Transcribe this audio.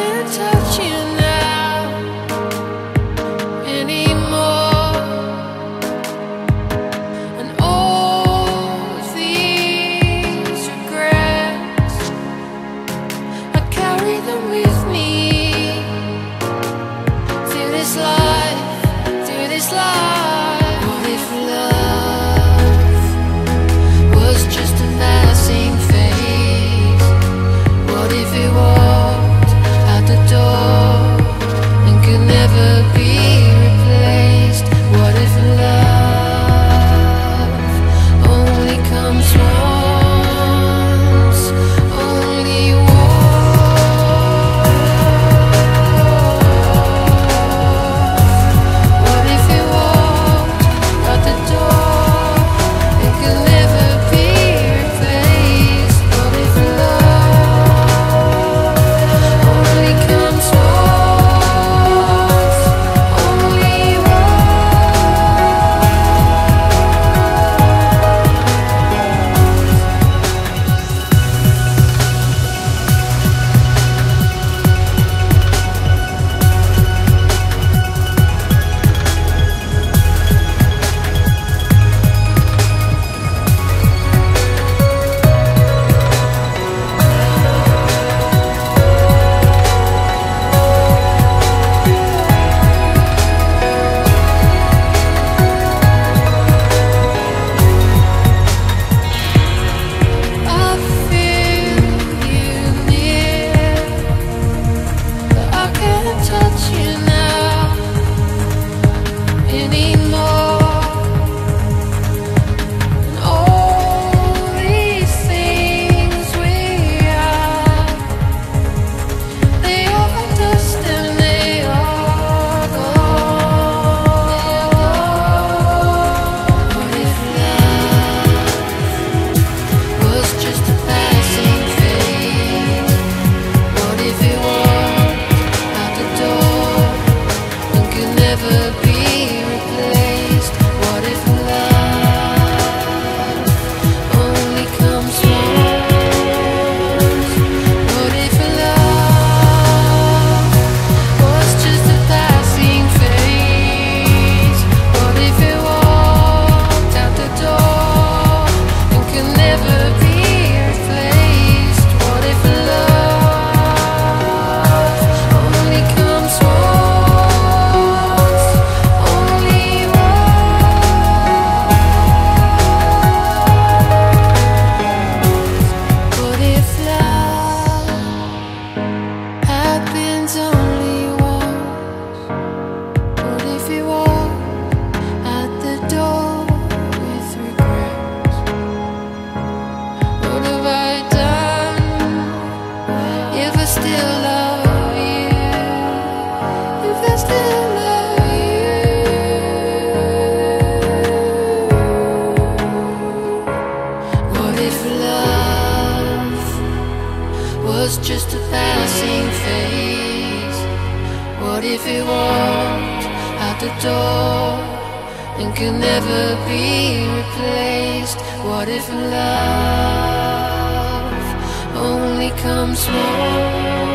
can't touch you now anymore. And all these regrets, I carry them with me through this life, through this life. What if love was just a passing phase? What if it walked out the door and could never be replaced? What if love only comes once, only once? What if it walked out the door and could never be replaced? What if love only comes once, only I feel you near, but I can't touch you now anymore. And all these things we are, they are dust and they are gone. What if love was just a passing phase? What if it walked out the door and could never be replaced? What if love only comes once? What if love was just a passing phase? What if it walked out the door and could never be replaced? What if love only comes once, only once? What if love happens only once? What if you walk out the door with regrets? What have I done if I still love you? If I still love you? What if love was just a passing phase? What if it walked out the door and could never be replaced? What if love only comes once?